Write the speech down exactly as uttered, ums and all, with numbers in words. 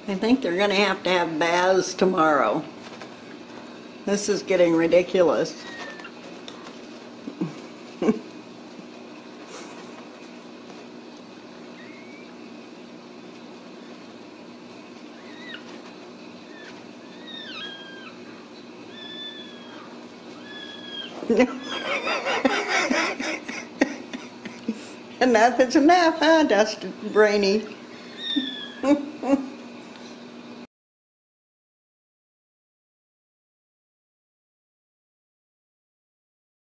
I think they're going to have to have baths tomorrow. This is getting ridiculous. Enough is enough, huh, Dustin Brainy?